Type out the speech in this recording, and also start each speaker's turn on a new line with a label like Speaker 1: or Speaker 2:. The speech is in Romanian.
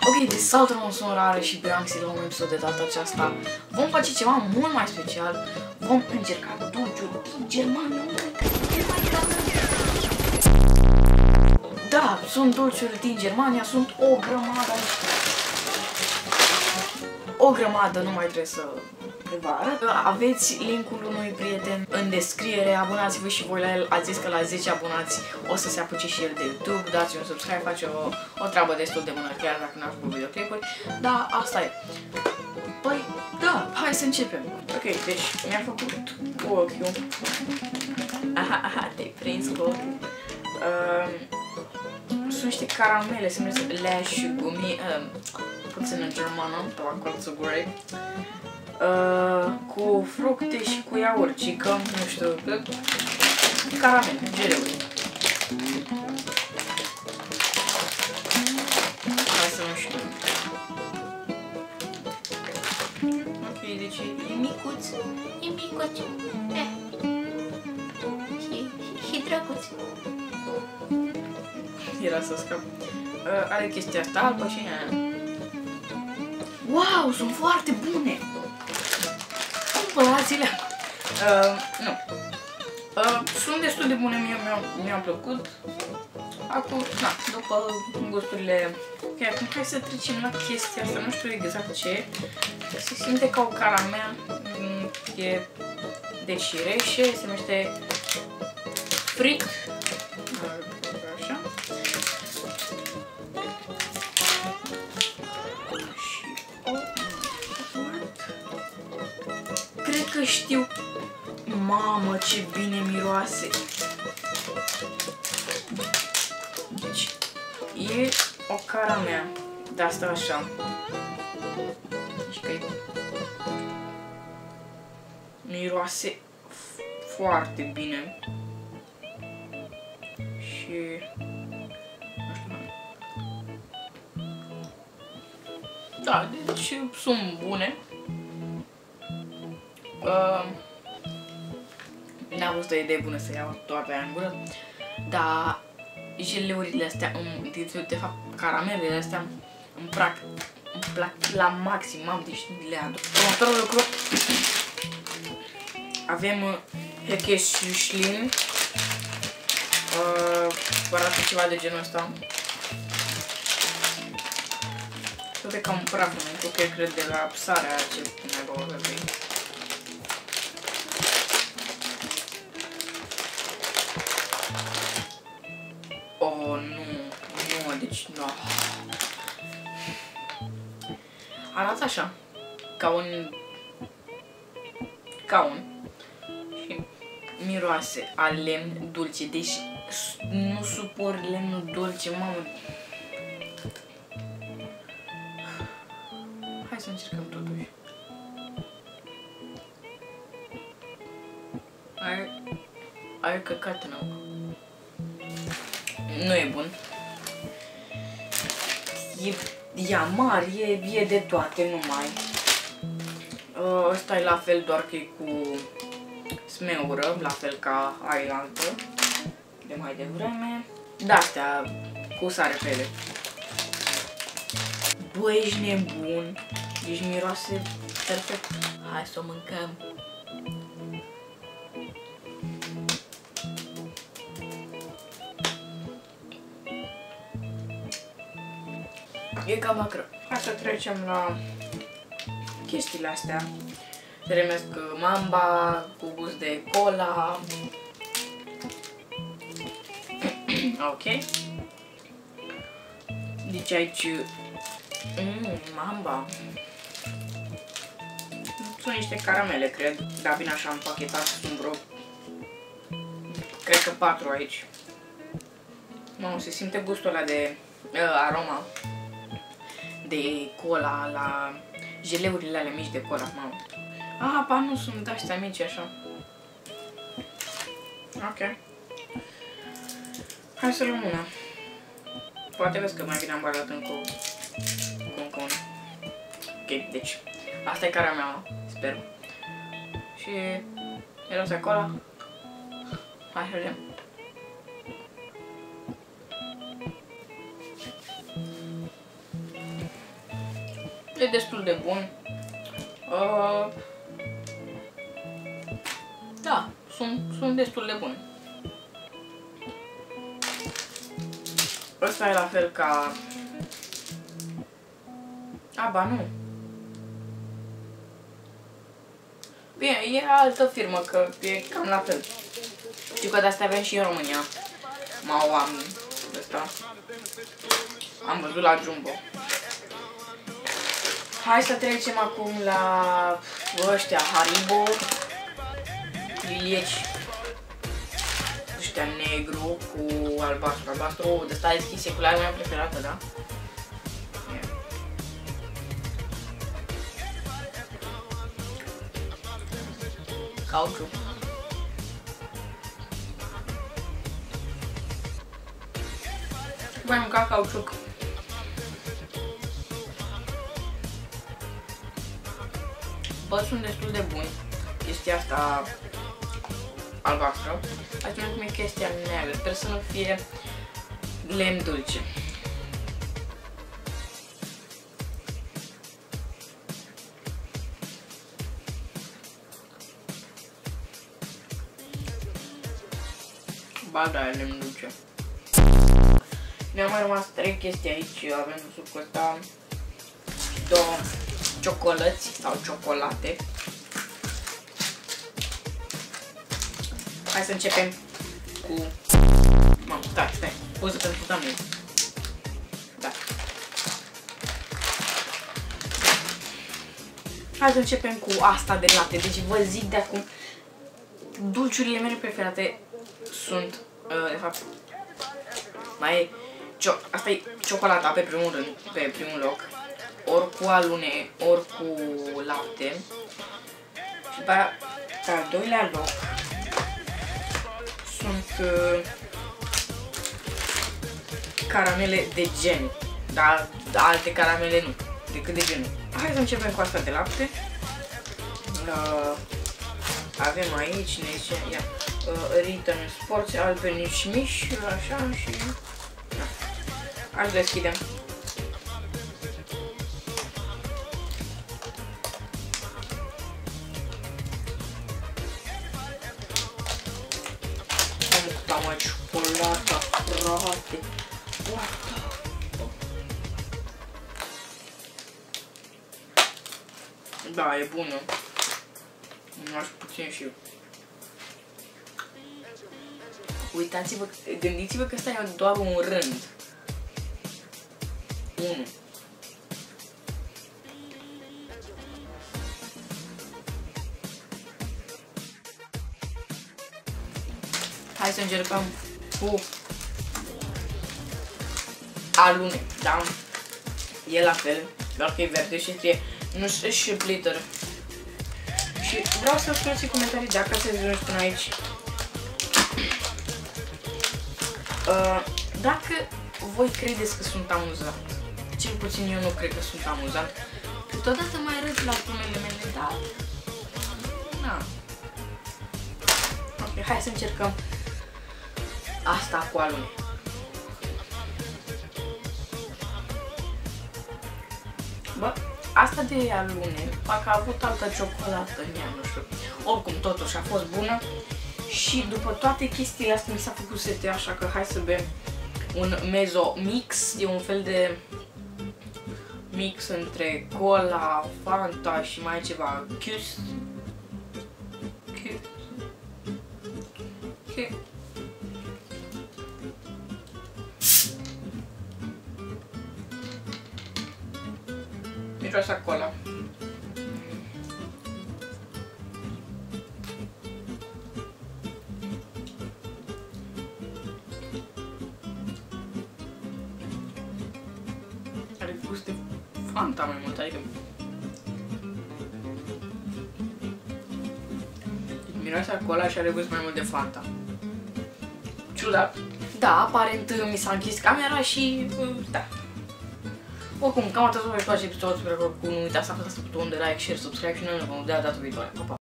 Speaker 1: Ok, deci salutăm, sunt Rare și Bianxi la un episod de data aceasta. Vom face ceva mult mai special. Vom încerca dulciuri din Germania. Da, sunt dulciuri din Germania, sunt o grămadă. O grămadă, nu mai trebuie să vă arăt. Aveți linkul unui prieten în descriere, abonați-vă și voi la el. Ați zis că la 10 abonați o să se apuce și el de YouTube. Dați un subscribe, face o treabă destul de bună, chiar dacă n-aș făcut videoclipuri. Da, asta e. Păi, da, hai să începem. Ok, deci mi-am făcut cu ochiul. Aha, te-ai prins cu ochiul. Sunt niște caramele, se numesc Lashgummi, puțin în germană, acolo să gurei. Cu fructe și cu iaurcică, nu știu, caramele, geleuri. Hai să nu știu. Ok, deci e micuț.
Speaker 2: E micuț. Și drăguț.
Speaker 1: Era să scap. Are chestia asta albă și wow, sunt foarte bune! Cumpărați-le! Nu. Sunt destul de bune, mi-au plăcut. Acum, da, după gusturile... Ok, acum hai să trecem la chestia asta, nu știu exact ce. Se simte ca o caramea, e de cireșe, se numește Fritt. Așa. Cred că știu. Mamă, ce bine miroase. Deci, e o caramea de asta așa. Deci că miroase foarte bine. Și da, deci sunt bune. N-am fost o idee bună să iau toate aia în gură, dar geleurile astea, de fapt caramelele astea îmi plac la maxim, deci le ador. Următorul lucru, avem Heckeschlin, arată ceva de genul ăsta. Tot e ca un praf în cred de la sarea aia ce n-ai băut de. Oh, nu, deci nu. Arată așa, ca un și miroase a lemn dulce, deci nu suport lemnul dulce, mamă. Hai să încercăm totuși. Are căcat în apă. Nu e bun. E amar, e de toate, numai. Ăsta e la fel, doar că e cu smeură, la fel ca ailaltă de mai devreme. De-astea cu sare pe ele. Bă, ești nebun. Deci miroase perfect. Hai să o mâncăm. E cam acră. Hai să trecem la chestiile astea. Se numesc Mamba, cu gust de cola. Ok. Deci aici... Mamba. Sunt niște caramele, cred. Dar bine așa împachetat, sunt vreo... Cred că 4 aici. Mamă, se simte gustul ăla de... aroma de cola, la geleurile alea mici de cola, mamă. Pa, nu sunt astea mici așa. Ok. Hai să luăm una. Poate vezi că mai bine am băgat încă una. Ok, deci asta e caramela, sper. Și miroase cola. Hai să vedem. E destul de bun. Da, sunt destul de buni. Ăsta e la fel ca... Ba nu. Bine, e altă firmă, că e cam la fel. Știu că de-astea avem și în România. Am ăsta. Am văzut la Jumbo. Hai să trecem acum la ăștia Haribo. Lilieci. Ăștia negru cu albastru. Albastru de ăsta deschis e culoarea mea preferată, da? Cauciuc. Voi mânca cauciuc. Bă, sunt destul de buni. Chestia asta albastră. Hai să vedem cum e chestia neagră. Sper să nu fie lemn dulce. Ba da, e lemn dulce. Ne-au mai rămas 3 chestii aici. Avem sucul ăsta, 2 ciocolăți sau ciocolate. Hai să începem cu... Mamă, stai, poză pentru thumbnail. Da. Hai să începem cu asta de lapte. Deci vă zic de acum, dulciurile mele preferate sunt, de fapt, asta e ciocolata pe primul rând, pe primul loc. Ori cu alune, ori cu lapte. Și pe al doilea loc sunt caramele de gen, dar alte caramele nu, decât de genul. Hai să începem cu asta de lapte. Avem aici, ne zice, ia, Return Sports, Albenici mici, așa și... Da. Hai să deschidem. Mai ciocolata, frate. Da, e bună. Nu aș puțin și eu. Uitați-vă, gândiți-vă că ăsta e doar un rând. 1. Hai să încercăm cu alune, da? E la fel, doar că e verde și scrie nu știu și glitter. Și vreau să spuneți în comentarii dacă ați ajuns până aici. Dacă voi credeți că sunt amuzant, cel puțin eu nu cred că sunt amuzant, câteodată mai râd la glumele mele, dar... Na. Ok, hai să încercăm asta cu alune. Bă, asta de alune, parcă a avut altă ciocolată în ea, nu știu. Oricum, totuși a fost bună. Și după toate chestiile astea mi s-a făcut sete, așa că hai să bem un mezzo mix. E un fel de mix între cola, Fanta și mai ceva. Miroase a cola. Are gust de Fanta mai mult, adică miroase a cola și are gust mai mult de Fanta. Ciudat. Da, aparent mi s-a închis camera și da. Oricum, cam atât vă place episodul, sper că nu uitați să apăsați butonul de like, share, subscribe și noi ne vom vedea data viitoare. Pa, pa!